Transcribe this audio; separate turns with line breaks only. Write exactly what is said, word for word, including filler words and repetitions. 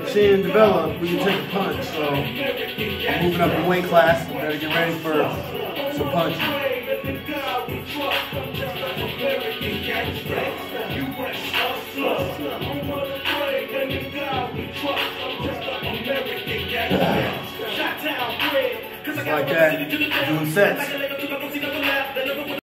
our chin develop, we can take a punch. So I'm moving up in weight class. Better get ready for some punching. Just like that, doing sets.